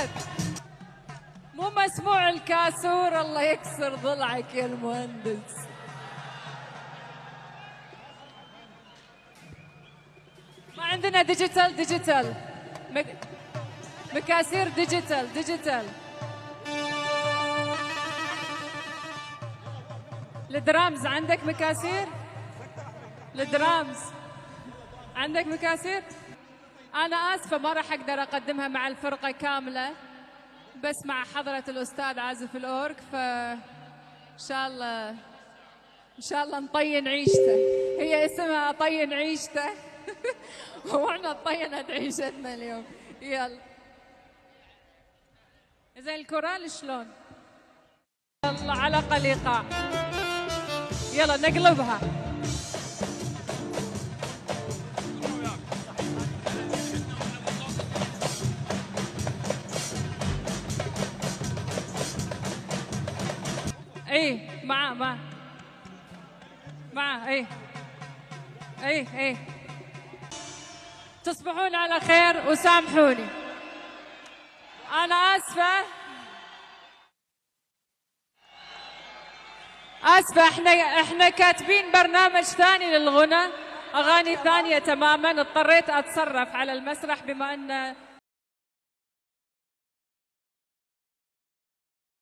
بعد مو مسموع الكاسور، الله يكسر ضلعك يا المهندس. ما عندنا ديجيتال مكاسير ديجيتال. الدرامز عندك مكاسير؟ الدرامز عندك مكاسير؟ أنا آسفة ما راح أقدر أقدمها مع الفرقة كاملة، بس مع حضرة الأستاذ عازف الأورك، فإن شاء الله نطين عيشته. هي اسمها طين عيشته وإحنا طينت عيشتنا اليوم. يلا زين الكورال شلون؟ يلا على قليقة، يلا نقلبها. ايه معاه ايه تصبحون على خير وسامحوني. انا اسفه احنا كاتبين برنامج ثاني للغنى، اغاني ثانيه تماما. اضطريت اتصرف على المسرح بما ان